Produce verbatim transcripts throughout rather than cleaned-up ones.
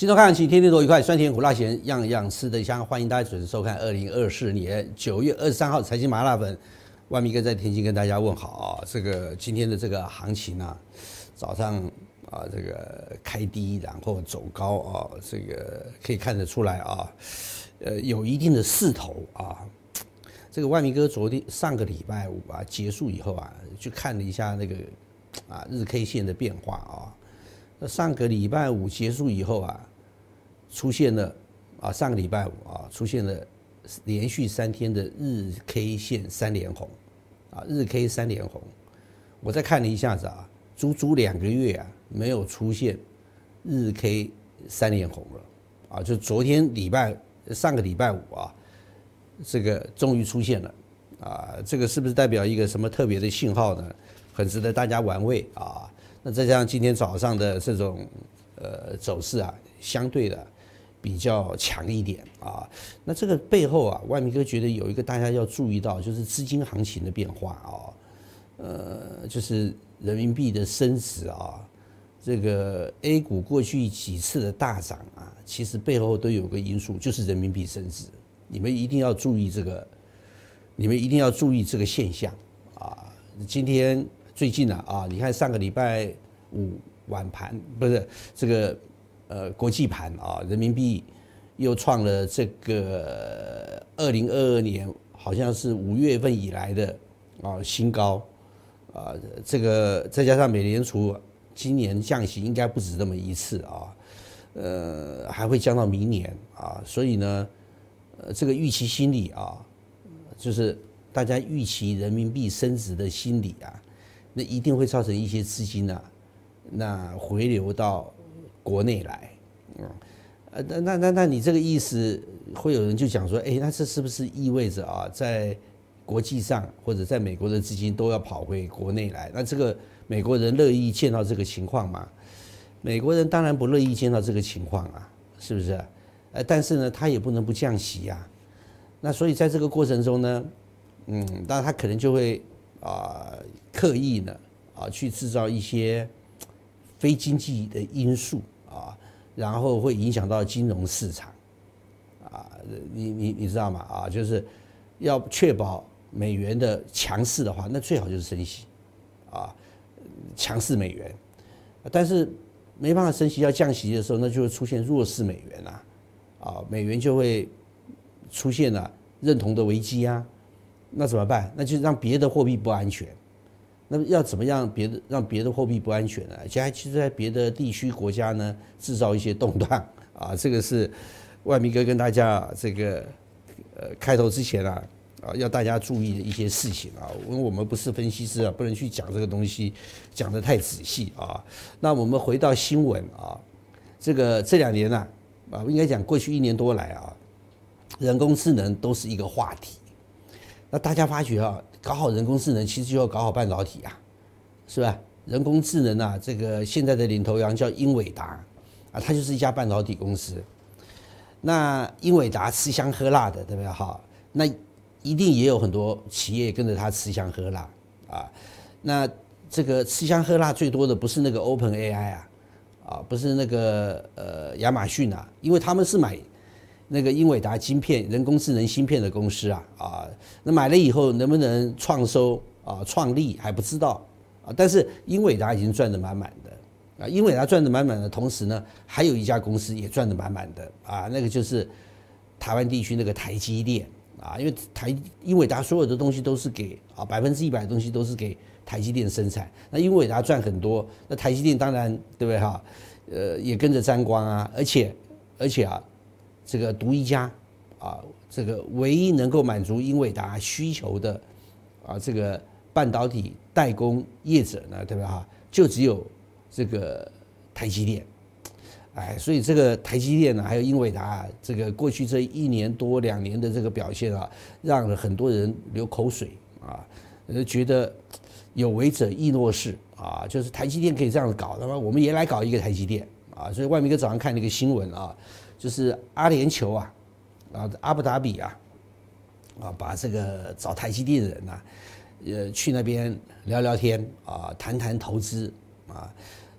新周看，请天天都愉快，酸甜苦辣咸样样吃得香。欢迎大家准时收看二零二四年九月二十三号财经麻辣粉，万明哥在天津跟大家问好啊。这个今天的这个行情啊，早上啊这个开低，然后走高啊，这个可以看得出来啊，呃有一定的势头啊。这个万明哥昨天上个礼拜五啊结束以后啊，去看了一下那个啊日 K 线的变化啊。那上个礼拜五结束以后啊，出现了啊，上个礼拜五啊，出现了连续三天的日 K 线三连红，啊，日 K 三连红。我再看了一下子啊，足足两个月啊，没有出现日 K 三连红了，啊，就昨天礼拜上个礼拜五啊，这个终于出现了，啊，这个是不是代表一个什么特别的信号呢？很值得大家玩味啊。那再加上今天早上的这种呃走势啊，相对的比较强一点啊。那这个背后啊，万明哥觉得有一个大家要注意到，就是资金行情的变化啊，呃，就是人民币的升值啊。这个 A 股过去几次的大涨啊，其实背后都有个因素，就是人民币升值。你们一定要注意这个，你们一定要注意这个现象啊。今天。最近啊啊，你看上个礼拜五晚盘不是这个呃国际盘啊，人民币又创了这个二零二二年好像是五月份以来的啊新高啊，这个再加上美联储今年降息应该不止这么一次啊，呃还会降到明年啊，所以呢，呃这个预期心理啊，就是大家预期人民币升值的心理啊。那一定会造成一些资金啊，那回流到国内来，嗯，呃，那那那那你这个意思，会有人就讲说，哎，那这是不是意味着啊，在国际上或者在美国的资金都要跑回国内来？那这个美国人乐意见到这个情况吗？美国人当然不乐意见到这个情况啊，是不是？呃，但是呢，他也不能不降息啊。那所以在这个过程中呢，嗯，当然他可能就会。啊，刻意呢啊，去制造一些非经济的因素啊，然后会影响到金融市场啊，你你你知道吗？啊，就是要确保美元的强势的话，那最好就是升息啊，强势美元，但是没办法升息要降息的时候，那就会出现弱势美元啊，啊，美元就会出现了认同的危机啊。那怎么办？那就让别的货币不安全。那么要怎么样别的让别的货币不安全呢？而且还其实在别的地区国家呢制造一些动荡啊，这个是万明哥跟大家这个呃开头之前啊啊要大家注意的一些事情啊，因为我们不是分析师啊，不能去讲这个东西讲得太仔细啊。那我们回到新闻啊，这个这两年呢啊，应该讲过去一年多来啊，人工智能都是一个话题。那大家发觉啊，搞好人工智能，其实就要搞好半导体啊，是吧？人工智能啊，这个现在的领头羊叫英伟达啊，它就是一家半导体公司。那英伟达吃香喝辣的，对不对？哈，那一定也有很多企业跟着它吃香喝辣啊。那这个吃香喝辣最多的不是那个 Open A I 啊，啊，不是那个呃亚马逊啊，因为他们是买。那个英伟达晶片、人工智能芯片的公司啊，啊，那买了以后能不能创收啊、创利还不知道啊。但是英伟达已经赚得满满的啊，英伟达赚得满满的同时呢，还有一家公司也赚得满满的啊，那个就是台湾地区那个台积电啊，因为台英伟达所有的东西都是给啊百分之一百的东西都是给台积电生产，那英伟达赚很多，那台积电当然对不对哈？呃，也跟着沾光啊，而且而且啊。这个独一家啊，这个唯一能够满足英伟达需求的啊，这个半导体代工业者呢，对吧？哈，就只有这个台积电，哎，所以这个台积电呢，还有英伟达啊，这个过去这一年多两年的这个表现啊，让很多人流口水啊，觉得有为者亦若是啊，就是台积电可以这样搞，那么我们也来搞一个台积电啊，所以万明哥早上看那个新闻啊。就是阿联酋啊，啊阿布达比啊，啊把这个找台积电的人呐、啊，呃去那边聊聊天啊，谈谈投资啊，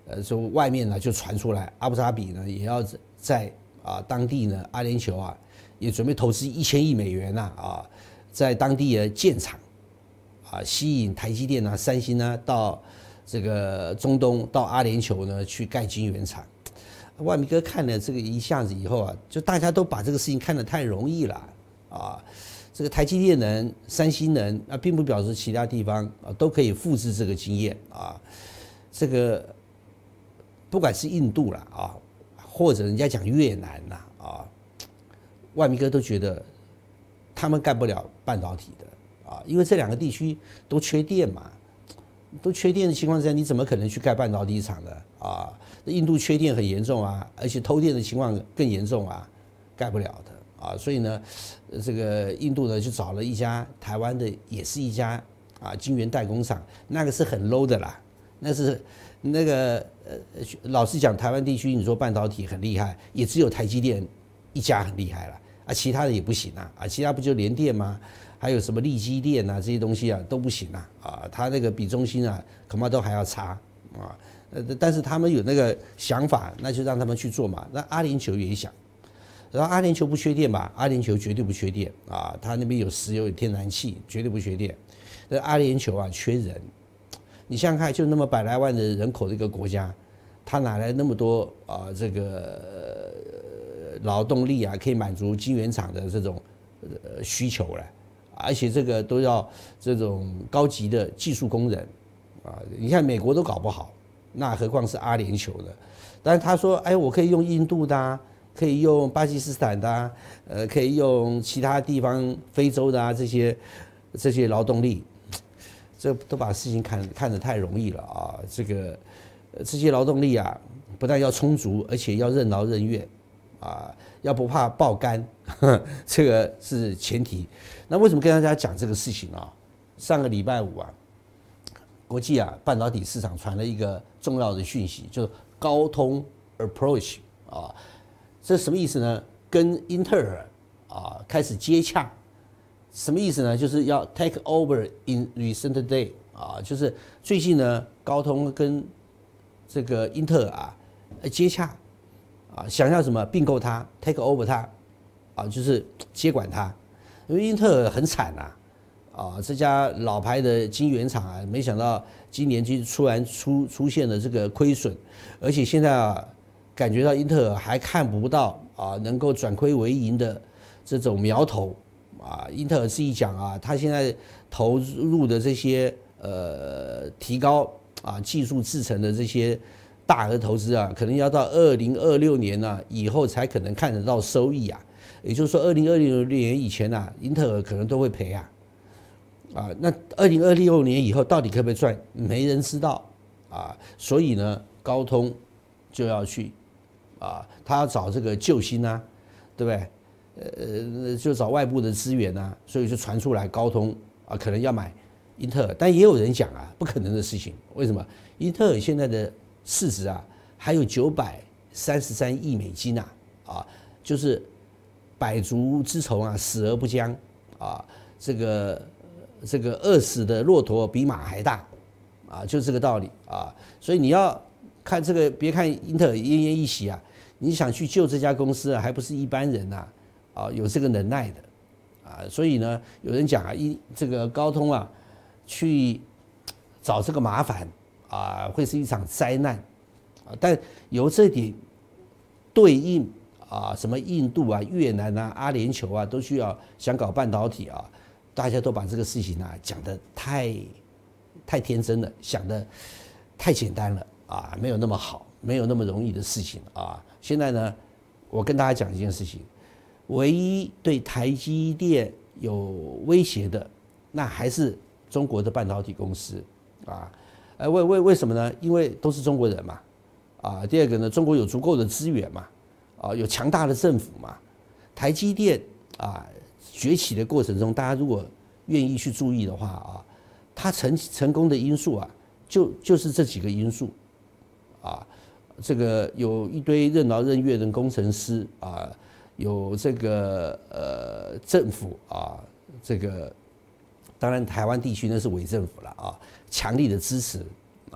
呃，说外面呢就传出来，阿布扎比呢也要在啊当地呢阿联酋啊也准备投资一千亿美元呐啊，在当地的建厂啊，吸引台积电啊、三星啊到这个中东到阿联酋呢去盖晶圆厂。万明哥看了这个一下子以后啊，就大家都把这个事情看得太容易了啊。这个台积电能、三星能啊，并不表示其他地方啊都可以复制这个经验啊。这个不管是印度啦啊，或者人家讲越南啦啊，万明哥都觉得他们干不了半导体的啊，因为这两个地区都缺电嘛，都缺电的情况之下，你怎么可能去盖半导体厂呢？啊，印度缺电很严重啊，而且偷电的情况更严重啊，盖不了的啊。所以呢，这个印度呢就找了一家台湾的，也是一家啊晶圆代工厂，那个是很 low 的啦，那是那个呃，老实讲，台湾地区你说半导体很厉害，也只有台积电一家很厉害了啊，其他的也不行啊啊，其他不就联电吗？还有什么力积电啊这些东西啊都不行啊啊，它那个比中芯啊恐怕都还要差啊。呃，但是他们有那个想法，那就让他们去做嘛。那阿联酋也想，然后阿联酋不缺电吧？阿联酋绝对不缺电啊，它那边有石油、有天然气，绝对不缺电。那阿联酋啊缺人，你想想看，就那么百来万的人口的一个国家，它哪来那么多啊这个劳动力啊，可以满足晶圆厂的这种呃需求了？而且这个都要这种高级的技术工人啊，你看美国都搞不好。那何况是阿联酋的？但是他说：“哎，我可以用印度的、啊，可以用巴基斯坦的、啊，呃，可以用其他地方非洲的啊，这些这些劳动力，这都把事情看看得太容易了啊！这个这些劳动力啊，不但要充足，而且要任劳任怨啊，要不怕爆肝，呵这个是前提。那为什么跟大家讲这个事情啊？上个礼拜五啊。”国际啊，半导体市场传了一个重要的讯息，就是高通 approach 啊，这什么意思呢？跟英特尔啊开始接洽，什么意思呢？就是要 take over in recent day 啊，就是最近呢，高通跟这个英特尔啊接洽啊，想要什么并购它 ，take over 它啊，就是接管它，因为英特尔很惨呐、啊。啊，这家老牌的晶圆厂啊，没想到今年就突然出出现了这个亏损，而且现在啊，感觉到英特尔还看不到啊能够转亏为盈的这种苗头啊。英特尔自己讲啊，他现在投入的这些呃提高啊技术制程的这些大额投资啊，可能要到二零二六年呢、啊、以后才可能看得到收益啊。也就是说，二零二六年以前啊，英特尔可能都会赔啊。啊，那二零二六年以后到底可不可以赚？没人知道啊，所以呢，高通就要去啊，他要找这个救星啊，对不对？呃，就找外部的资源啊，所以就传出来高通啊可能要买英特尔，但也有人讲啊，不可能的事情。为什么？英特尔现在的市值啊还有九百三十三亿美金啊，啊，就是百足之虫啊，死而不僵啊，这个。这个饿死的骆驼比马还大，啊，就这个道理啊。所以你要看这个，别看英特尔奄奄一息啊，你想去救这家公司啊，还不是一般人呐，啊，有这个能耐的，啊，所以呢，有人讲啊，一这个高通啊，去找这个麻烦啊，会是一场灾难，啊，但由这点对应啊，什么印度啊、越南啊、阿联酋啊，都需要想搞半导体啊。大家都把这个事情啊讲得太太天真了，想得太简单了啊，没有那么好，没有那么容易的事情啊。现在呢，我跟大家讲一件事情，唯一对台积电有威胁的，那还是中国的半导体公司啊。呃，为为为什么呢？因为都是中国人嘛，啊。第二个呢，中国有足够的资源嘛，啊，有强大的政府嘛。台积电啊。崛起的过程中，大家如果愿意去注意的话啊，它成成功的因素啊，就就是这几个因素啊，这个有一堆任劳任怨的工程师啊，有这个呃政府啊，这个当然台湾地区那是伪政府了啊，强力的支持啊，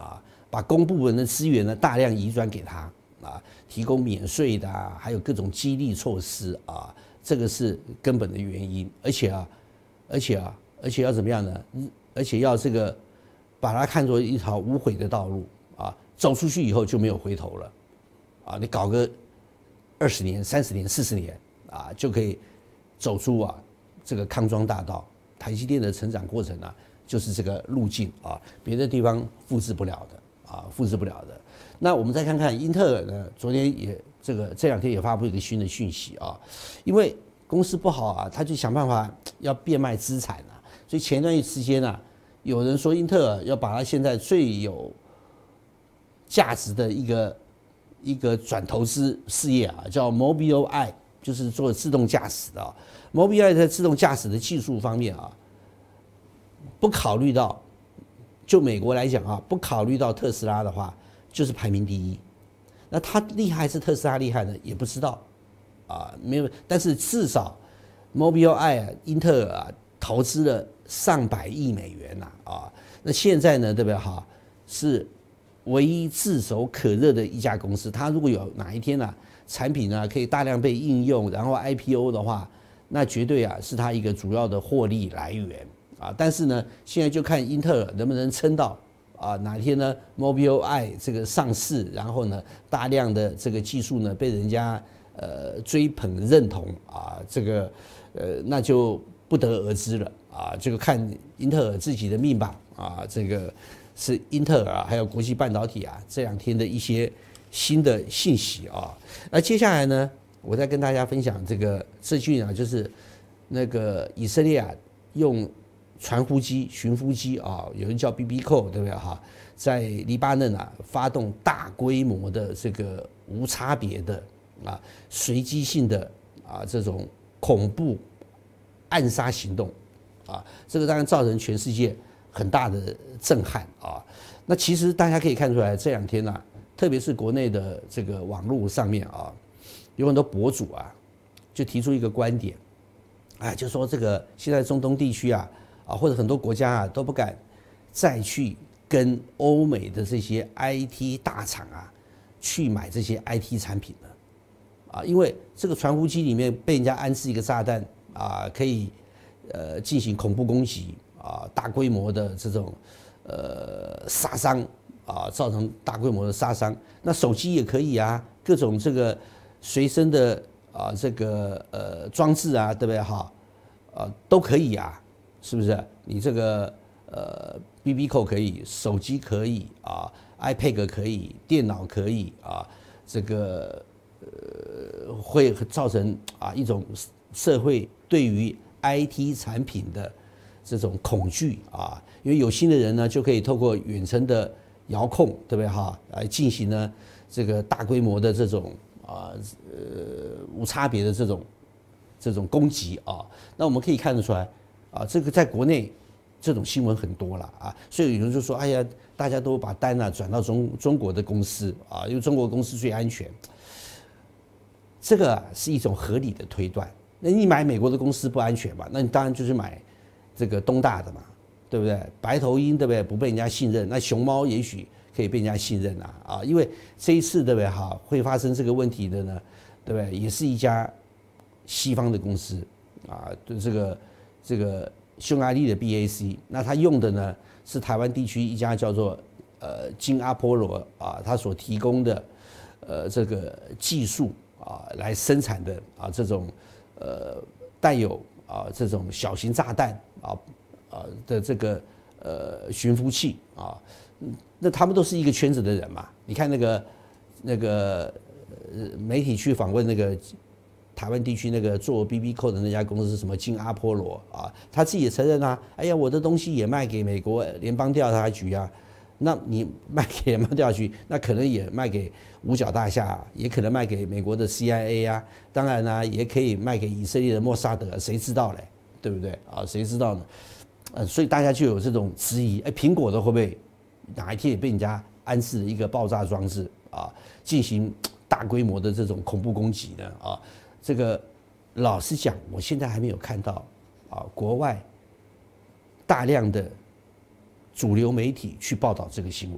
把公部门的资源呢大量移转给他啊，提供免税的啊，还有各种激励措施啊，这个是根本的原因。而且啊，而且啊，而且要怎么样呢？而且要这个把它看作一条无悔的道路啊，走出去以后就没有回头了啊，你搞个二十年、三十年、四十年啊，就可以走出啊这个康庄大道。台积电的成长过程啊，就是这个路径啊，别的地方复制不了的啊，复制不了的。那我们再看看英特尔呢，昨天也这个这两天也发布一个新的讯息啊，因为公司不好啊，他就想办法要变卖资产啊，所以前段时间啊，有人说英特尔要把它现在最有价值的一个一个转投资事业啊，叫 Mobileye， 就是做自动驾驶的啊。Mobileye 在自动驾驶的技术方面啊，不考虑到，就美国来讲啊，不考虑到特斯拉的话，就是排名第一。那它厉害是特斯拉厉害呢，也不知道啊，没有。但是至少 Mobileye 啊，英特尔啊，投资了上百亿美元呐啊。那现在呢，对不对哈？是唯一炙手可热的一家公司。它如果有哪一天啊，产品呢可以大量被应用，然后 I P O 的话，那绝对啊是它一个主要的获利来源啊。但是呢，现在就看英特尔能不能撑到啊哪天呢 Mobileye 这个上市，然后呢大量的这个技术呢被人家呃追捧认同啊，这个呃那就不得而知了啊。这个看英特尔自己的命吧啊，这个是英特尔啊，还有国际半导体啊这两天的一些新的信息啊。那接下来呢，我再跟大家分享这个资讯啊，就是那个以色列啊，用传呼机、寻呼机啊，有人叫 B B Call， 对不对哈？在黎巴嫩啊，发动大规模的这个无差别的啊、随机性的啊这种恐怖暗杀行动啊，这个当然造成全世界很大的震撼啊。那其实大家可以看出来，这两天啊，特别是国内的这个网络上面啊，有很多博主啊，就提出一个观点，啊，就说这个现在中东地区啊，啊或者很多国家啊都不敢再去跟欧美的这些 I T 大厂啊去买这些 I T 产品了，啊，因为这个传呼机里面被人家安置一个炸弹啊，可以呃进行恐怖攻击啊，大规模的这种呃杀伤啊，造成大规模的杀伤。那手机也可以啊，各种这个随身的啊这个呃装置啊，对不对哈？啊都可以啊，是不是？你这个呃 B B Call 可以，手机可以啊 ，iPad 可以，电脑可以啊，这个呃会造成啊一种社会对于 I T 产品的这种恐惧啊，因为有心的人呢就可以透过远程的遥控，对不对哈？来进行呢这个大规模的这种啊呃无差别的这种这种攻击啊。那我们可以看得出来啊，这个在国内这种新闻很多了啊，所以有人就说，哎呀，大家都把单啊转到中中国的公司啊，因为中国公司最安全。这个是一种合理的推断。那你买美国的公司不安全嘛？那你当然就是买这个东大的嘛，对不对？白头鹰对不对？不被人家信任，那熊猫也许可以被人家信任啊啊！因为这一次对不对哈会发生这个问题的呢，对不对？也是一家西方的公司啊，对这个这个匈牙利的 B A C， 那他用的呢是台湾地区一家叫做呃金阿波罗啊，他所提供的呃这个技术啊来生产的啊这种呃带有啊这种小型炸弹啊啊的这个呃寻呼器啊，那他们都是一个圈子的人嘛。你看那个那个呃媒体去访问那个台湾地区那个做 B B Call 的那家公司是什么金阿波罗啊，他自己也承认啊，哎呀，我的东西也卖给美国联邦调查局啊，那你卖给联邦调查局，那可能也卖给五角大厦，也可能卖给美国的 C I A 啊，当然呢、啊，也可以卖给以色列的莫萨德，谁知道嘞，对不对啊？谁知道呢？呃，所以大家就有这种质疑，哎，苹果的会不会哪一天也被人家安置了一个爆炸装置啊，进行大规模的这种恐怖攻击呢？啊？这个老实讲，我现在还没有看到啊，国外大量的主流媒体去报道这个新闻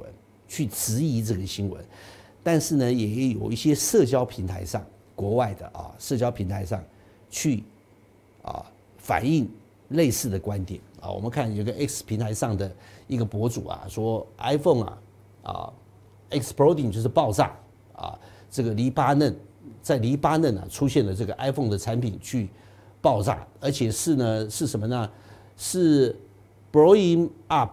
去质疑这个新闻，但是呢，也有一些社交平台上，国外的啊社交平台上去啊反映类似的观点啊。我们看有个 X 平台上的一个博主啊，说 iPhone 啊啊 exploding 就是爆炸啊，这个黎巴嫩在黎巴嫩啊出现了这个 iPhone 的产品去爆炸，而且是呢是什么呢？是 blowing up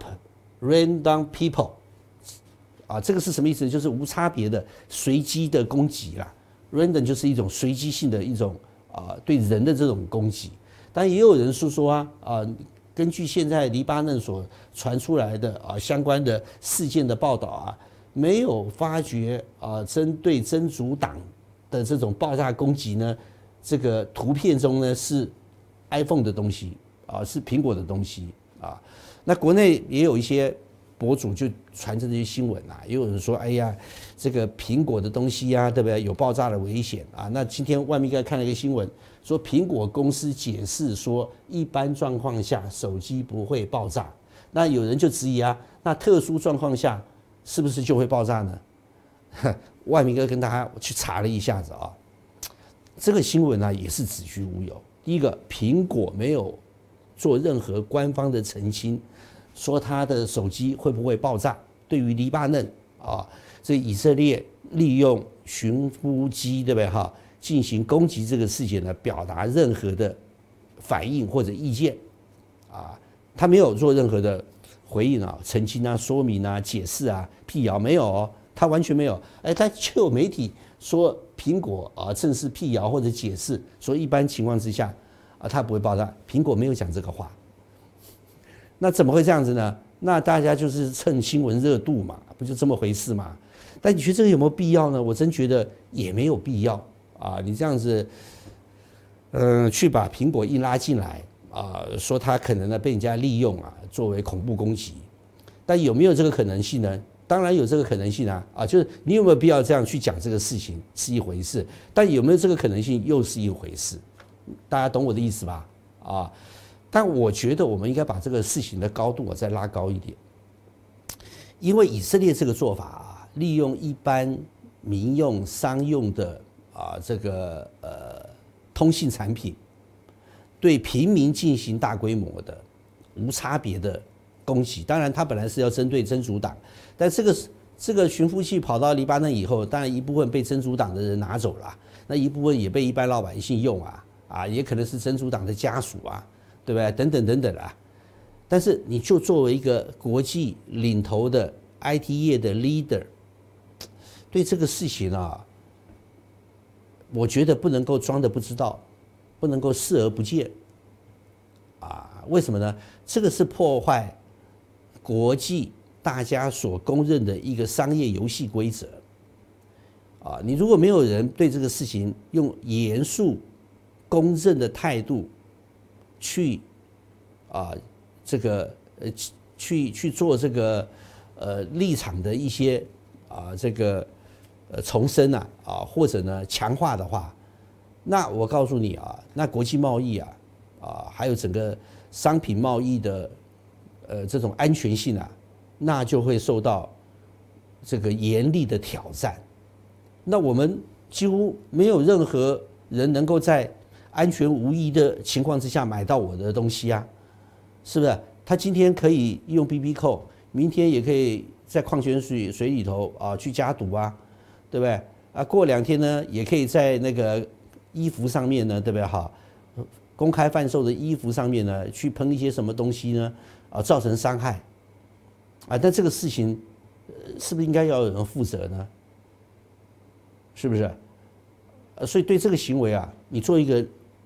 random people。啊，这个是什么意思？就是无差别的、随机的攻击啦。Random 就是一种随机性的一种啊，对人的这种攻击。但也有人说说啊，啊，根据现在黎巴嫩所传出来的啊相关的事件的报道啊，没有发觉啊，针对真主党的这种爆炸攻击呢，这个图片中呢是 iPhone 的东西啊，是苹果的东西啊。那国内也有一些博主就传着这些新闻啊，也有人说，哎呀，这个苹果的东西啊，对不对？有爆炸的危险啊。那今天外面刚看了一个新闻，说苹果公司解释说，一般状况下手机不会爆炸。那有人就质疑啊，那特殊状况下是不是就会爆炸呢？外面哥跟大家去查了一下子啊，这个新闻呢也是子虚乌有。第一个，苹果没有做任何官方的澄清。说他的手机会不会爆炸？对于黎巴嫩啊，这以色列利用巡呼机，对不对哈，进行攻击这个事件呢，表达任何的反应或者意见啊，他没有做任何的回应啊、澄清啊、说明啊、解释啊、辟谣，没有哦，他完全没有。哎，但就有媒体说苹果啊正式辟谣或者解释，说一般情况之下啊它不会爆炸，苹果没有讲这个话。那怎么会这样子呢？那大家就是蹭新闻热度嘛，不就这么回事嘛？但你觉得这个有没有必要呢？我真觉得也没有必要啊！你这样子，嗯、呃，去把苹果硬拉进来啊，说它可能呢被人家利用啊，作为恐怖攻击，但有没有这个可能性呢？当然有这个可能性啊！啊，就是你有没有必要这样去讲这个事情是一回事，但有没有这个可能性又是一回事？大家懂我的意思吧？啊！但我觉得我们应该把这个事情的高度啊再拉高一点，因为以色列这个做法啊，利用一般民用商用的啊这个呃通信产品，对平民进行大规模的无差别的攻击。当然，他本来是要针对真主党，但这个这个巡呼器跑到黎巴嫩以后，当然一部分被真主党的人拿走了，那一部分也被一般老百姓用啊啊，也可能是真主党的家属啊。对不对？等等等等啊！但是你就作为一个国际领头的 I T 业的 leader， 对这个事情啊，我觉得不能够装的不知道，不能够视而不见啊！为什么呢？这个是破坏国际大家所公认的一个商业游戏规则啊！你如果没有人对这个事情用严肃、公正的态度，去啊，这个呃，去去做这个呃立场的一些啊，这个呃重申啊啊，或者呢强化的话，那我告诉你啊，那国际贸易啊啊，还有整个商品贸易的呃这种安全性啊，那就会受到这个严厉的挑战。那我们几乎没有任何人能够在安全无虞的情况之下买到我的东西啊，是不是？他今天可以用 B B 扣，明天也可以在矿泉水水里头啊去加毒啊，对不对？啊，过两天呢，也可以在那个衣服上面呢，对不对？哈，公开贩售的衣服上面呢，去喷一些什么东西呢？啊，造成伤害啊，但这个事情是不是应该要有人负责呢？是不是？呃，所以对这个行为啊，你做一个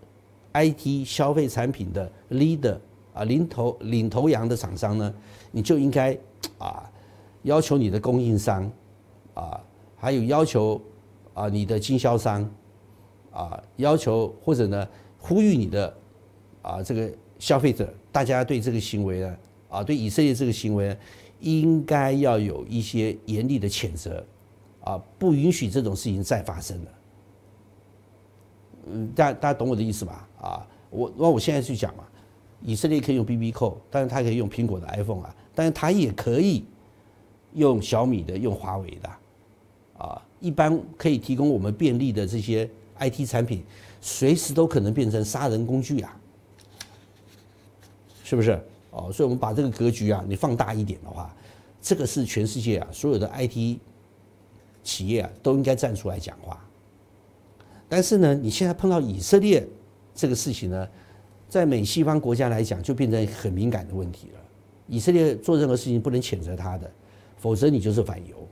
I T 消费产品的 leader 啊，领头领头羊的厂商呢，你就应该啊要求你的供应商啊，还有要求啊你的经销商啊，要求或者呢呼吁你的啊这个消费者，大家对这个行为呢啊对以色列这个行为呢，应该要有一些严厉的谴责啊，不允许这种事情再发生了。嗯，大家大家懂我的意思吧？啊，我那我现在去讲嘛，以色列可以用 B B 扣，但是它可以用苹果的 iPhone 啊，但是它也可以用小米的，用华为的，啊，一般可以提供我们便利的这些 I T 产品，随时都可能变成杀人工具啊，是不是？哦，所以我们把这个格局啊，你放大一点的话，这个是全世界啊所有的 I T 企业啊都应该站出来讲话。但是呢，你现在碰到以色列这个事情呢，在美西方国家来讲，就变成很敏感的问题了。以色列做任何事情不能谴责他的，否则你就是反犹。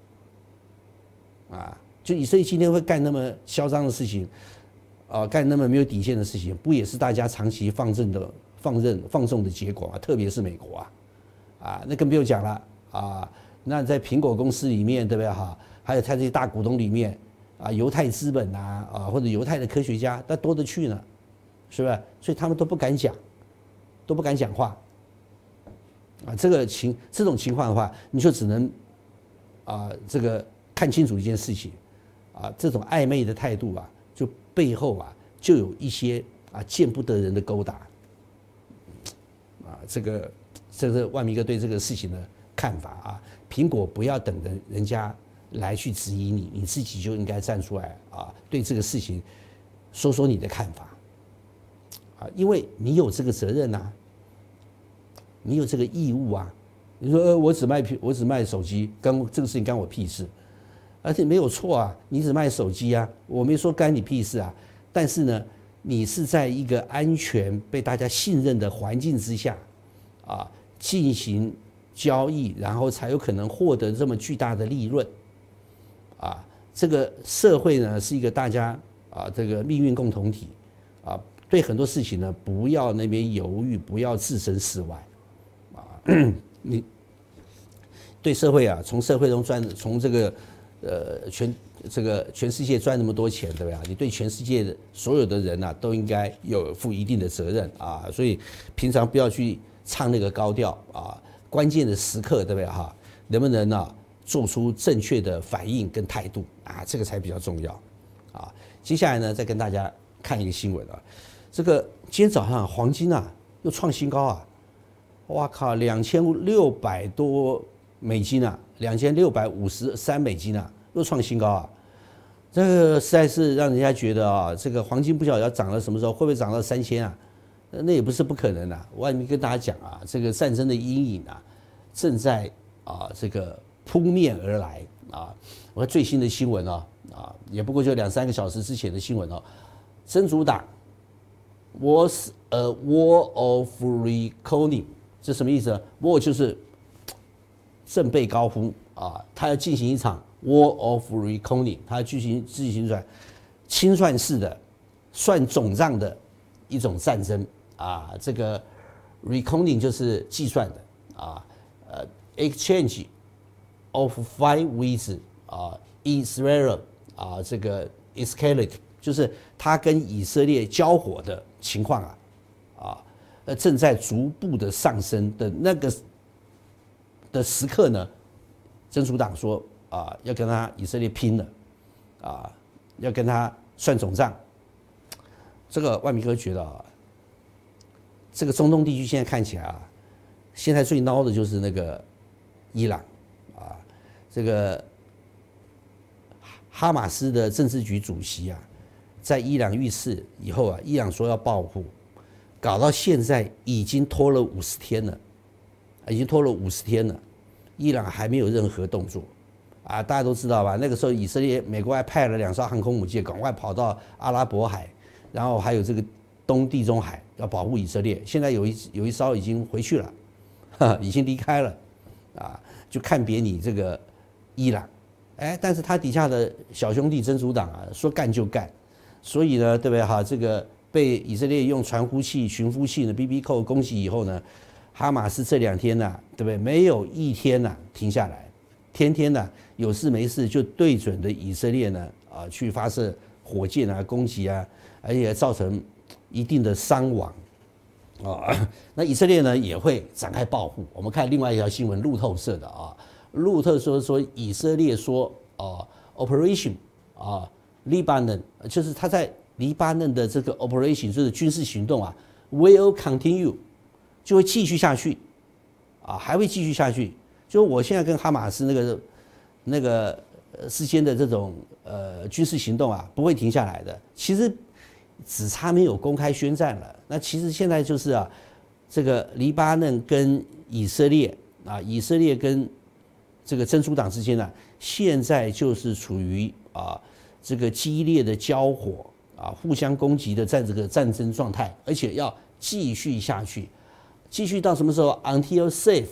啊，就以色列今天会干那么嚣张的事情，啊，干那么没有底线的事情，不也是大家长期放任的、放任、放纵的结果啊？特别是美国啊，啊，那更不用讲了啊。那在苹果公司里面，对不对哈？还有他这些大股东里面啊，犹太资本啊，啊，或者犹太的科学家，那多得去呢，是吧？所以他们都不敢讲，都不敢讲话。啊，这个情这种情况的话，你就只能啊，这个看清楚一件事情，啊，这种暧昧的态度啊，就背后啊，就有一些啊见不得人的勾搭，啊，这个这是万明哥对这个事情的看法啊。苹果不要等着人家来去质疑你，你自己就应该站出来啊，对这个事情说说你的看法，啊，因为你有这个责任啊。你有这个义务啊！你说，呃，我只卖我只卖手机，跟这个事情干我屁事，而且没有错啊，你只卖手机啊，我没说干你屁事啊。但是呢，你是在一个安全、被大家信任的环境之下，啊，进行交易，然后才有可能获得这么巨大的利润，啊，这个社会呢是一个大家啊这个命运共同体，啊，对很多事情呢不要那边犹豫，不要置身事外。你对社会啊，从社会中赚，从这个呃全这个全世界赚那么多钱，对吧？你对全世界的所有的人呐、啊，都应该有负一定的责任啊。所以平常不要去唱那个高调啊，关键的时刻，对不对哈？能不能呢、啊、做出正确的反应跟态度啊？这个才比较重要啊。接下来呢，再跟大家看一个新闻啊，这个今天早上黄金啊又创新高啊。哇靠，两千六百多美金啊，两千六百五十三美金啊，又创新高啊！这个实在是让人家觉得啊，这个黄金不晓得要涨到什么时候，会不会涨到三千啊？那也不是不可能的、啊。我还没跟大家讲啊，这个战争的阴影啊，正在啊这个扑面而来啊！我看最新的新闻啊，啊，也不过就两三个小时之前的新闻哦、啊，真主党 was a war of reckoning。这什么意思呢 ？War 就是振臂高呼啊，他要进行一场 War of Reckoning， 他要进行进行转清算式的算总账的一种战争啊。这个 Reckoning 就是计算的啊，呃 ，Exchange of fight with 啊 Israel 啊，这个 escalate 就是他跟以色列交火的情况啊，啊。呃，正在逐步的上升的那个的时刻呢，真主党说啊，要跟他以色列拼了，啊，要跟他算总账。这个万明哥觉得啊，这个中东地区现在看起来啊，现在最孬的就是那个伊朗啊，这个哈马斯的政治局主席啊，在伊朗遇刺以后啊，伊朗说要报复。搞到现在已经拖了五十天了，已经拖了五十天了，伊朗还没有任何动作，啊，大家都知道吧？那个时候以色列、美国还派了两艘航空母舰，赶快跑到阿拉伯海，然后还有这个东地中海要保护以色列。现在有一有一艘已经回去了，哈，已经离开了，啊，就看扁你这个伊朗，哎，但是他底下的小兄弟真主党啊，说干就干，所以呢，对不对哈？这个。被以色列用传呼器、寻呼器呢 B B 扣攻击以后呢，哈马斯这两天呢、啊，对不对？没有一天呢、啊、停下来，天天呢、啊、有事没事就对准的以色列呢啊去发射火箭啊攻击啊，而且造成一定的伤亡啊。那以色列呢也会展开报复。我们看另外一条新闻，路透社的啊，路透社说以色列说啊 ，Operation 啊 Lebanon 就是他在。黎巴嫩的这个 operation 就是军事行动啊 ，will continue 就会继续下去，啊，还会继续下去。 就我现在跟哈马斯那个那个之间的这种呃军事行动啊，不会停下来的。其实只差没有公开宣战了。那其实现在就是啊，这个黎巴嫩跟以色列啊，以色列跟这个真主党之间呢、啊，现在就是处于啊这个激烈的交火啊，互相攻击的在这个战争状态，而且要继续下去，继续到什么时候 ？Until safe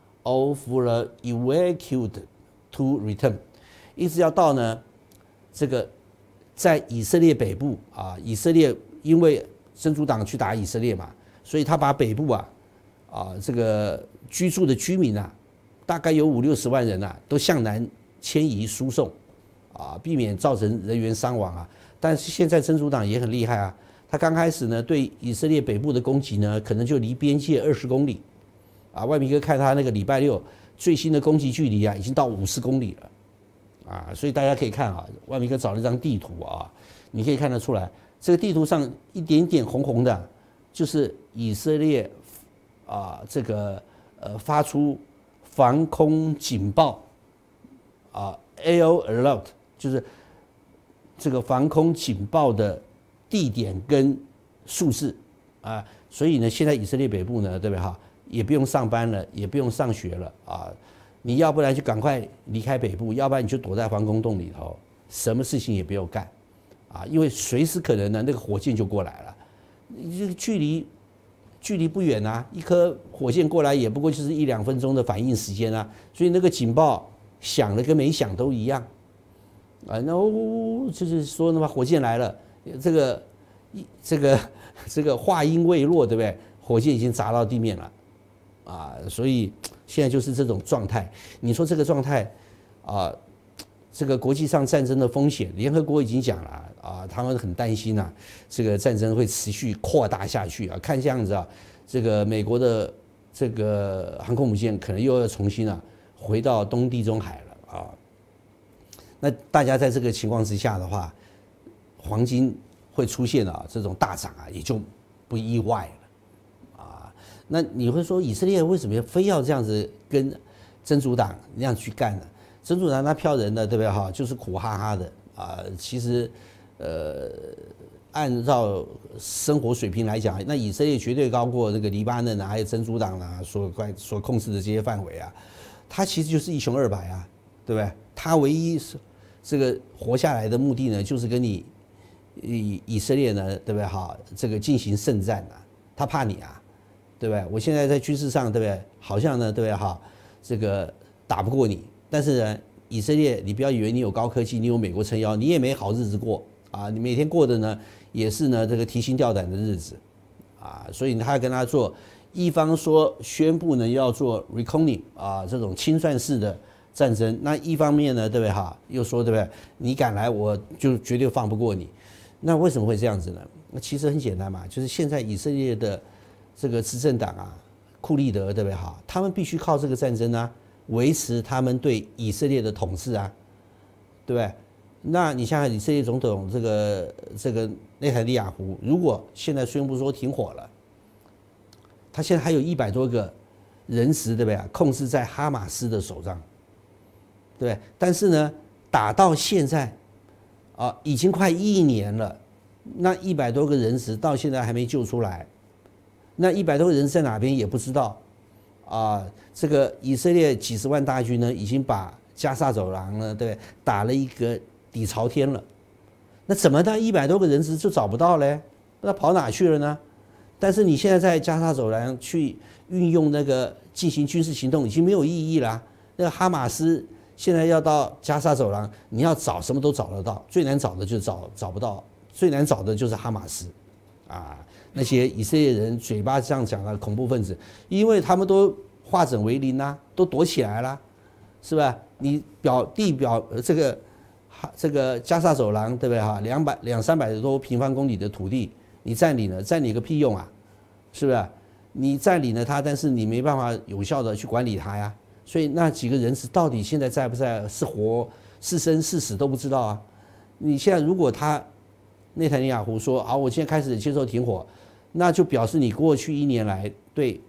of the evacuated to return， 一直要到呢这个在以色列北部啊，以色列因为真主党去打以色列嘛，所以他把北部啊啊这个居住的居民啊，大概有五六十万人啊，都向南迁移输送啊，避免造成人员伤亡啊。但是现在真主党也很厉害啊，他刚开始呢对以色列北部的攻击呢，可能就离边界二十公里啊。外面哥看他那个礼拜六最新的攻击距离啊，已经到五十公里了啊，所以大家可以看啊，外面哥找了一张地图啊，你可以看得出来，这个地图上一点点红红的，就是以色列啊这个呃发出防空警报啊 ，air alert， 就是这个防空警报的地点跟数字啊，所以呢，现在以色列北部呢，对不对哈？也不用上班了，也不用上学了啊！你要不然就赶快离开北部，要不然你就躲在防空洞里头，什么事情也不要干啊！因为随时可能呢，那个火箭就过来了，这个距离距离不远啊，一颗火箭过来也不过就是一两分钟的反应时间啊，所以那个警报响了跟没响都一样啊。那哦，就是说那么火箭来了，这个这个这个话音未落，对不对？火箭已经砸到地面了。啊，所以现在就是这种状态。你说这个状态啊，这个国际上战争的风险，联合国已经讲了啊，他们很担心啊，这个战争会持续扩大下去啊。看样子啊，这个美国的这个航空母舰可能又要重新啊回到东地中海了啊。那大家在这个情况之下的话，黄金会出现啊这种大涨啊，也就不意外了。那你会说以色列为什么非要这样子跟真主党那样去干呢？真主党那票人呢，对不对哈？就是苦哈哈的啊。其实，呃，按照生活水平来讲，那以色列绝对高过那个黎巴嫩啊，还有真主党啊所所控制的这些范围啊。他其实就是一穷二白啊，对不对？他唯一这个活下来的目的呢，就是跟你以以色列呢，对不对哈？这个进行圣战啊，他怕你啊。对不对？我现在在军事上，对不对？好像呢，对不对哈？这个打不过你，但是呢，以色列，你不要以为你有高科技，你有美国撑腰，你也没好日子过啊！你每天过的呢，也是呢这个提心吊胆的日子啊！所以他要跟他做，一方说宣布呢要做 reckoning 啊，这种清算式的战争，那一方面呢，对不对哈？又说对不对？你敢来，我就绝对放不过你。那为什么会这样子呢？那其实很简单嘛，就是现在以色列的这个执政党啊，库利德对不对哈？他们必须靠这个战争啊，维持他们对以色列的统治啊，对不对？那你想想，以色列总统这个这个内塔尼亚胡，如果现在宣布说停火了，他现在还有一百多个人质，对不对？控制在哈马斯的手上，对不对？但是呢，打到现在啊，已经快一年了，那一百多个人质到现在还没救出来。那一百多个人在哪边也不知道，啊，这个以色列几十万大军呢，已经把加沙走廊呢，对，打了一个底朝天了。那怎么那一百多个人质就找不到嘞？那跑哪去了呢？但是你现在在加沙走廊去运用那个进行军事行动，已经没有意义啦。那个哈马斯现在要到加沙走廊，你要找什么都找得到，最难找的就找找不到，最难找的就是哈马斯，啊。那些以色列人嘴巴上讲的恐怖分子，因为他们都化整为零啦，都躲起来啦，是吧？你表地表这个这个加沙走廊，对不对哈？两百两三百多平方公里的土地，你占领了，占领个屁用啊？是不是？你占领了它，但是你没办法有效的去管理它呀。所以那几个人质到底现在在不在？是活是生是死都不知道啊。你现在如果他内塔尼亚胡说啊，我现在开始接受停火。那就表示你过去一年来对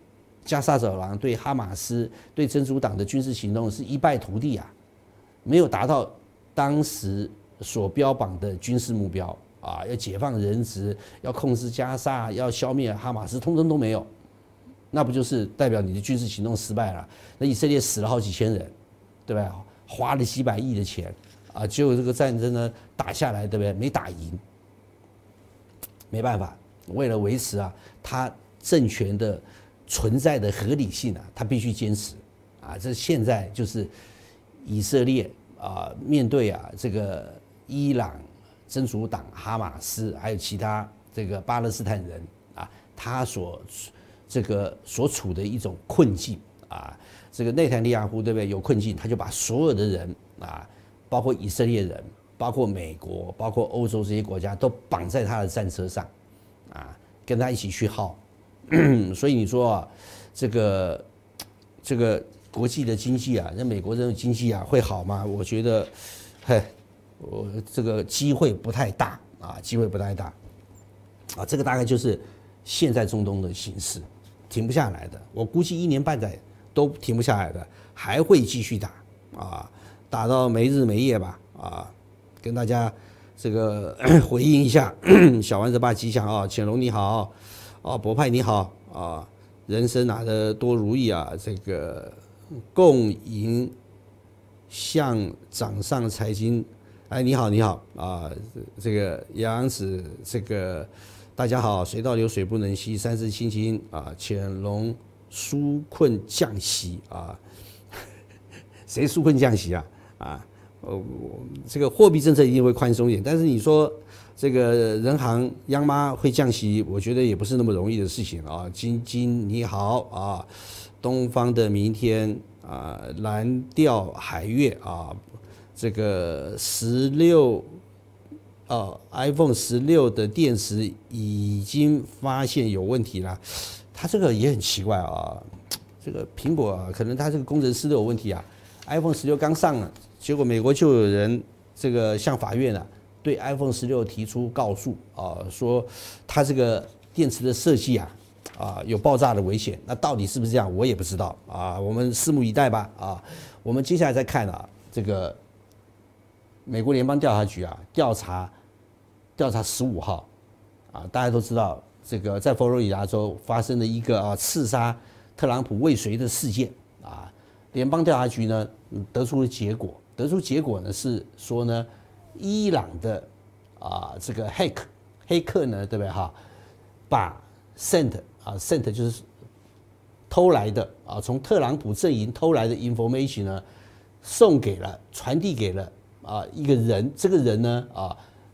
加沙走廊、对哈马斯、对真主党的军事行动是一败涂地啊，没有达到当时所标榜的军事目标啊，要解放人质，要控制加沙，要消灭哈马斯，通通都没有。那不就是代表你的军事行动失败了？那以色列死了好几千人，对吧？花了几百亿的钱啊，结果这个战争呢打下来，对不对？没打赢，没办法，为了维持啊他政权的存在的合理性啊，他必须坚持啊。这现在就是以色列啊，面对啊这个伊朗、真主党、哈马斯，还有其他这个巴勒斯坦人啊，他所这个所处的一种困境啊。这个内塔尼亚胡对不对？有困境，他就把所有的人啊，包括以色列人，包括美国，包括欧洲这些国家，都绑在他的战车上啊，跟他一起去耗。所以你说啊，这个这个国际的经济啊，那美国这种经济啊会好吗？我觉得，嘿，我这个机会不太大啊，机会不太大啊。这个大概就是现在中东的形势，停不下来的。我估计一年半载都停不下来的，还会继续打啊，打到没日没夜吧啊。跟大家这个回应一下，小丸子爸吉祥啊，潜龙你好。啊，博派你好啊，人生哪得多如意啊？这个共赢向掌上财经，哎，你好你好啊，这个杨子，这个大家好，水到流水不能息，三世亲亲啊，潜龙纾困降息啊，谁纾困降息啊？啊，呃，这个货币政策一定会宽松一点，但是你说。这个人行央妈会降息，我觉得也不是那么容易的事情啊。金金你好啊，东方的明天啊，蓝调海月啊，这个十六哦 ，iPhone 十六的电池已经发现有问题了。它这个也很奇怪啊，这个苹果啊，可能它这个工程师都有问题啊。iPhone 十六刚上了，结果美国就有人这个向法院啊。对 iPhone 十六提出告诉啊，说它这个电池的设计啊啊有爆炸的危险，那到底是不是这样，我也不知道啊，我们拭目以待吧啊。我们接下来再看啊，这个美国联邦调查局啊调查调查十五号啊，大家都知道这个在佛罗里达州发生了一个啊刺杀特朗普未遂的事件啊，联邦调查局呢得出了结果，得出结果呢是说呢。伊朗的啊这个黑客黑客呢，对不对哈？把 sent 啊 sent 就是偷来的啊，从特朗普阵营偷来的 information 呢，送给了传递给了啊一个人，这个人呢啊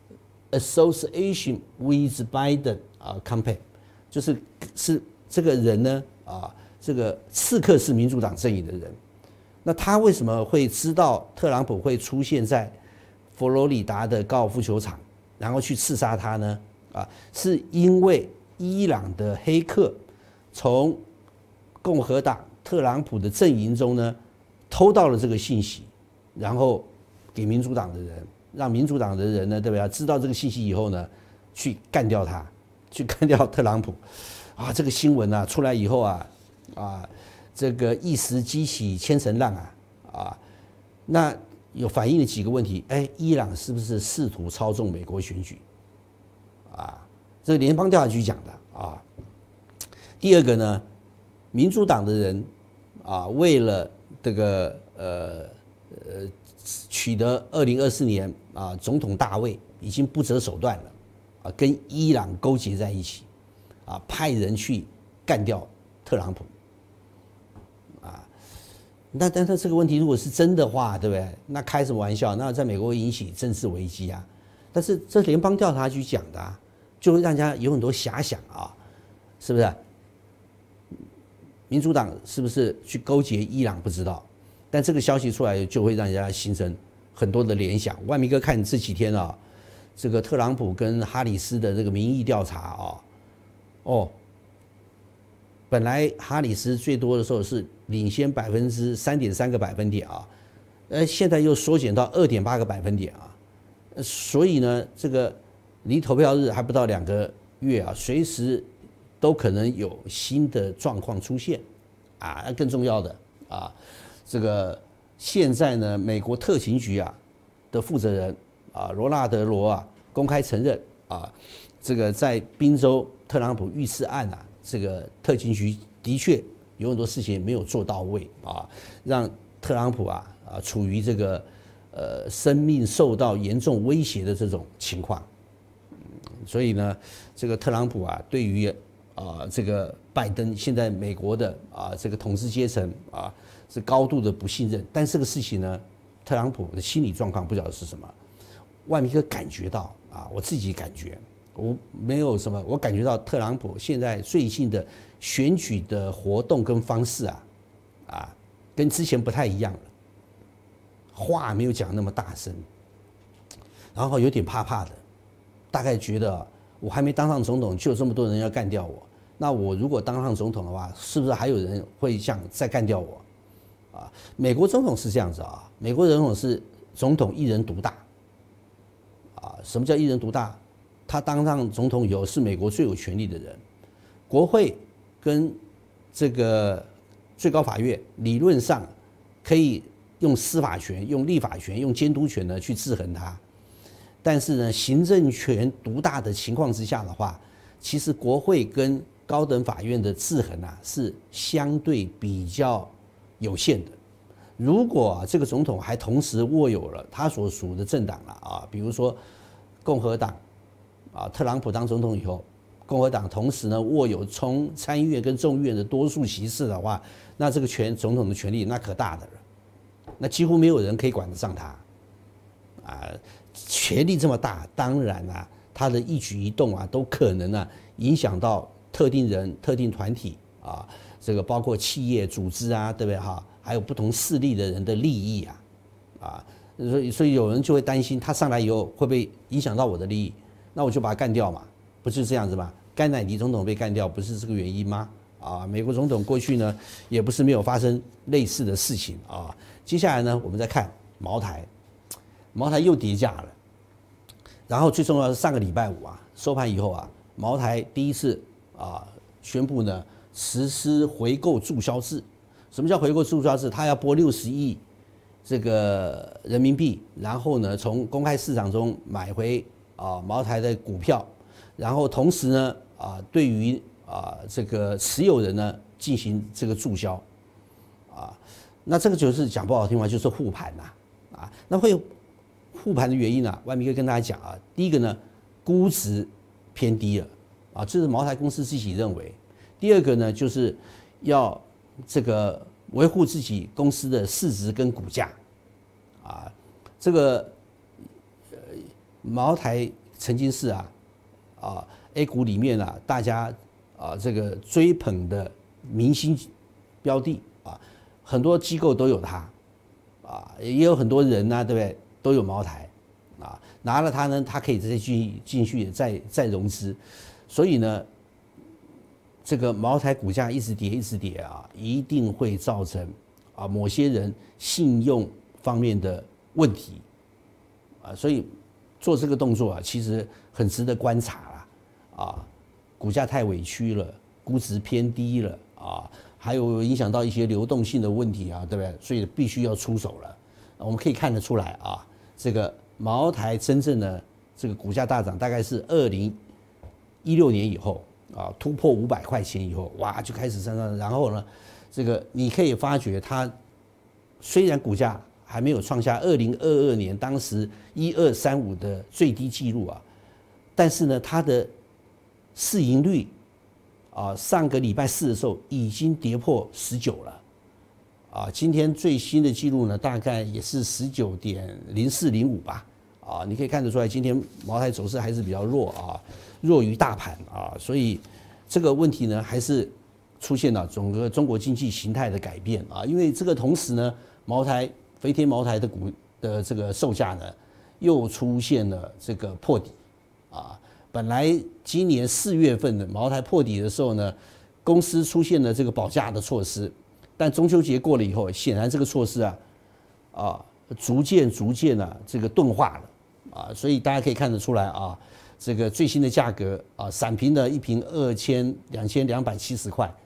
association with Biden 啊 campaign， 就是是这个人呢啊这个刺客是民主党阵营的人，那他为什么会知道特朗普会出现在佛罗里达的高尔夫球场，然后去刺杀他呢？啊，是因为伊朗的黑客从共和党特朗普的阵营中呢偷到了这个信息，然后给民主党的人，让民主党的人呢，对不对？知道这个信息以后呢，去干掉他，去干掉特朗普。啊，这个新闻啊出来以后啊，啊，这个一时激起千层浪啊，啊，那。有反映了几个问题，哎，伊朗是不是试图操纵美国选举？啊，这是联邦调查局讲的啊。第二个呢，民主党的人啊，为了这个呃呃取得二零二四年啊总统大位，已经不择手段了啊，跟伊朗勾结在一起啊，派人去干掉特朗普。那但是这个问题如果是真的话，对不对？那开什么玩笑？那在美国会引起政治危机啊！但是这联邦调查局讲的、啊，就会让人家有很多遐想啊，是不是？民主党是不是去勾结伊朗？不知道，但这个消息出来就会让人家形成很多的联想。万明哥看这几天啊，这个特朗普跟哈里斯的这个民意调查啊，哦。本来哈里斯最多的时候是领先百分之三点三个百分点啊，呃，现在又缩减到二点八个百分点啊，所以呢，这个离投票日还不到两个月啊，随时都可能有新的状况出现啊，更重要的啊，这个现在呢，美国特勤局啊的负责人啊，罗纳德罗啊，公开承认啊，这个在宾州特朗普遇刺案啊，这个特勤局的确有很多事情没有做到位啊，让特朗普啊啊处于这个呃生命受到严重威胁的这种情况。所以呢，这个特朗普啊，对于啊这个拜登现在美国的啊这个统治阶层啊是高度的不信任。但这个事情呢，特朗普的心理状况不晓得是什么，外面可感觉到啊，我自己感觉我没有什么，我感觉到特朗普现在最近的选举的活动跟方式啊啊跟之前不太一样了，话没有讲那么大声，然后有点怕怕的。大概觉得我还没当上总统，就有这么多人要干掉我。那我如果当上总统的话，是不是还有人会想再干掉我？啊，美国总统是这样子啊，美国总统是总统一人独大。啊，什么叫一人独大？他当上总统以后是美国最有权力的人，国会跟这个最高法院理论上可以用司法权、用立法权、用监督权呢去制衡他。但是呢，行政权独大的情况之下的话，其实国会跟高等法院的制衡啊是相对比较有限的。如果、啊、这个总统还同时握有了他所属的政党了啊，比如说共和党啊，特朗普当总统以后，共和党同时呢握有从参议院跟众议院的多数席次的话，那这个权总统的权力那可大的了，那几乎没有人可以管得上他啊。权力这么大，当然啊，他的一举一动啊，都可能啊影响到特定人、特定团体啊，这个包括企业、组织啊，对不对哈？还有不同势力的人的利益啊，啊，所以所以有人就会担心，他上来以后会不会影响到我的利益？那我就把他干掉嘛，不是这样子吗？甘乃迪总统被干掉，不是这个原因吗？啊，美国总统过去呢，也不是没有发生类似的事情啊。接下来呢，我们再看茅台。茅台又跌价了，然后最重要的是上个礼拜五啊收盘以后啊，茅台第一次啊宣布呢实施回购注销制。什么叫回购注销制？他要拨六十亿这个人民币，然后呢从公开市场中买回啊茅台的股票，然后同时呢啊对于啊这个持有人呢进行这个注销啊，那这个就是讲不好听话，就是护盘呐啊，那会。护盘的原因啊，外面可以跟大家讲啊，第一个呢，估值偏低了啊，这是茅台公司自己认为。第二个呢，就是要这个维护自己公司的市值跟股价啊，这个呃茅台曾经是啊啊 A 股里面啊大家啊这个追捧的明星标的啊，很多机构都有它啊，也有很多人呐、啊，对不对？都有茅台，啊，拿了它呢，它可以再继继续再再融资，所以呢，这个茅台股价一直跌一直跌啊，一定会造成啊某些人信用方面的问题，啊，所以做这个动作啊，其实很值得观察啦，啊，股价太委屈了，估值偏低了啊，还有影响到一些流动性的问题啊，对不对？所以必须要出手了，我们可以看得出来啊。这个茅台真正的这个股价大涨，大概是二零一六年以后啊，突破五百块钱以后，哇，就开始上涨。然后呢，这个你可以发觉它虽然股价还没有创下二零二二年当时一二三五的最低纪录啊，但是呢，它的市盈率啊，上个礼拜四的时候已经跌破十九了。啊，今天最新的记录呢，大概也是十九点零四零五吧。啊，你可以看得出来，今天茅台走势还是比较弱啊，弱于大盘啊，所以这个问题呢，还是出现了整个中国经济形态的改变啊。因为这个同时呢，茅台飞天茅台的股的这个售价呢，又出现了这个破底啊。本来今年四月份的茅台破底的时候呢，公司出现了这个保价的措施。但中秋节过了以后，显然这个措施啊，啊，逐渐逐渐啊，这个钝化了啊，所以大家可以看得出来啊，这个最新的价格啊，闪屏的一瓶二千两千两百七十块，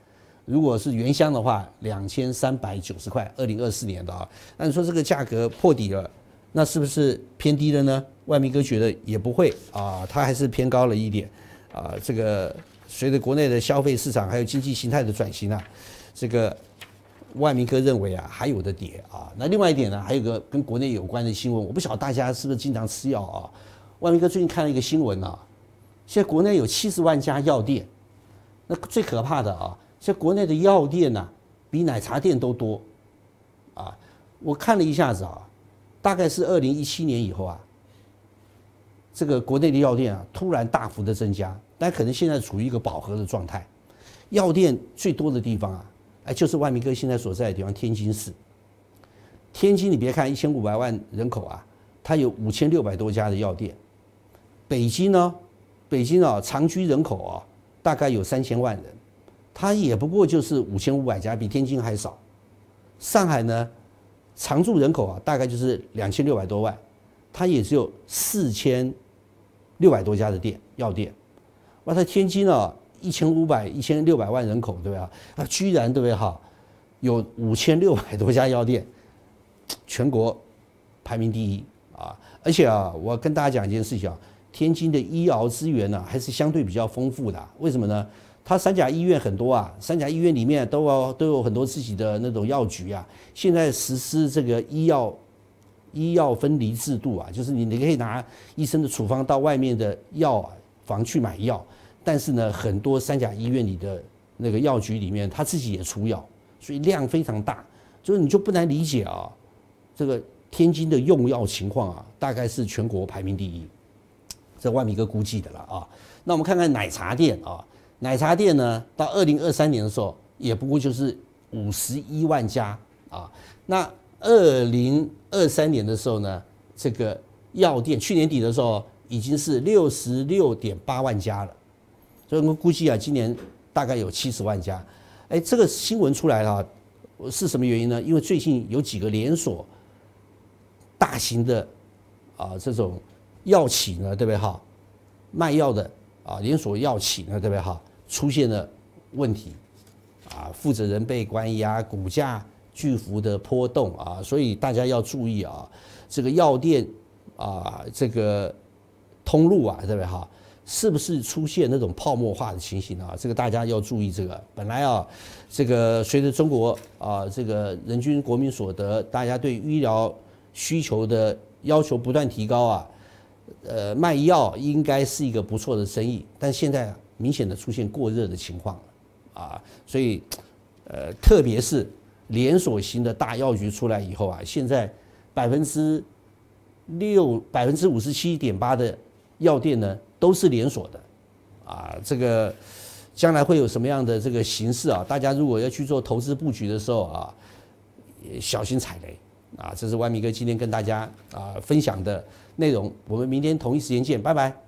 如果是原箱的话，两千三百九十块，二零二四年的啊。那你说这个价格破底了，那是不是偏低了呢？万明哥觉得也不会啊，它还是偏高了一点啊。这个随着国内的消费市场还有经济形态的转型啊，这个万明哥认为啊还有的跌啊。那另外一点呢，还有个跟国内有关的新闻，我不晓得大家是不是经常吃药啊？万明哥最近看了一个新闻啊，现在国内有七十万家药店，那最可怕的啊，现在国内的药店呐、啊，比奶茶店都多啊。我看了一下子啊，大概是二零一七年以后啊，这个国内的药店啊突然大幅的增加，但可能现在处于一个饱和的状态。药店最多的地方啊，哎，就是万明哥现在所在的地方天津市。天津你别看一千五百万人口啊，它有五千六百多家的药店。北京呢，北京啊常居人口啊大概有三千万人，它也不过就是五千五百家，比天津还少。上海呢，常住人口啊大概就是两千六百多万，它也只有四千六百多家的店药店。哇，在天津啊，一千五百、一千六百万人口，对不对啊？啊，居然对不对哈，有五千六百多家药店，全国排名第一啊！而且啊，我跟大家讲一件事情啊，天津的医疗资源呢、啊、还是相对比较丰富的、啊。为什么呢？它三甲医院很多啊，三甲医院里面都要都有很多自己的那种药局啊。现在实施这个医药医药分离制度啊，就是你你可以拿医生的处方到外面的药房去买药。但是呢，很多三甲医院里的那个药局里面，他自己也出药，所以量非常大，就是你就不难理解啊，这个天津的用药情况啊，大概是全国排名第一，这万明哥估计的了啊。那我们看看奶茶店啊，奶茶店呢，到二零二三年的时候，也不过就是五十一万家啊。那二零二三年的时候呢，这个药店去年底的时候已经是六十六点八万家了。所以我估计啊，今年大概有七十万家。哎，这个新闻出来了，是什么原因呢？因为最近有几个连锁大型的啊这种药企呢，对不对哈？卖药的啊连锁药企呢，对不对哈？出现了问题啊，负责人被关押，股价巨幅的波动啊，所以大家要注意啊，这个药店啊这个通路啊，对不对哈？是不是出现那种泡沫化的情形啊？这个大家要注意。这个本来啊，这个随着中国啊这个人均国民所得，大家对医疗需求的要求不断提高啊，呃，卖药应该是一个不错的生意，但现在明显的出现过热的情况啊，所以呃，特别是连锁型的大药局出来以后啊，现在百分之六百分之五十七点八的药店呢。都是连锁的，啊，这个将来会有什么样的这个形式啊？大家如果要去做投资布局的时候啊，小心踩雷啊！这是万明哥今天跟大家啊分享的内容，我们明天同一时间见，拜拜。